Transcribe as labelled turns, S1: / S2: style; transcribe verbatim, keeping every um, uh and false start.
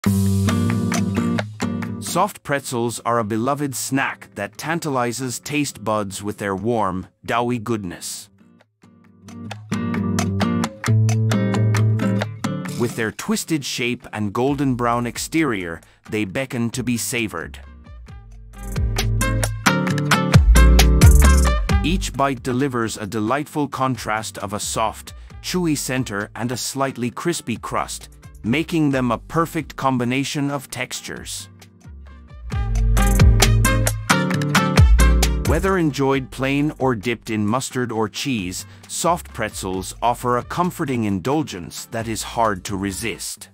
S1: Soft pretzels are a beloved snack that tantalizes taste buds with their warm, doughy goodness. With their twisted shape and golden brown exterior, they beckon to be savored. Each bite delivers a delightful contrast of a soft, chewy center and a slightly crispy crust, making them a perfect combination of textures. Whether enjoyed plain or dipped in mustard or cheese, soft pretzels offer a comforting indulgence that is hard to resist.